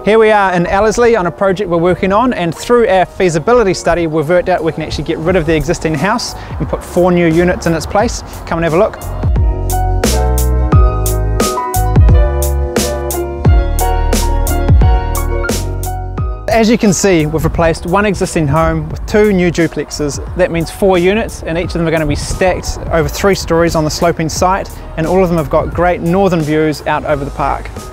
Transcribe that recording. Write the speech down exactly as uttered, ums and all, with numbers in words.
Here we are in Ellerslie on a project we're working on, and through our feasibility study we've worked out we can actually get rid of the existing house and put four new units in its place. Come and have a look. As you can see, we've replaced one existing home with two new duplexes. That means four units, and each of them are going to be stacked over three stories on the sloping site, and all of them have got great northern views out over the park.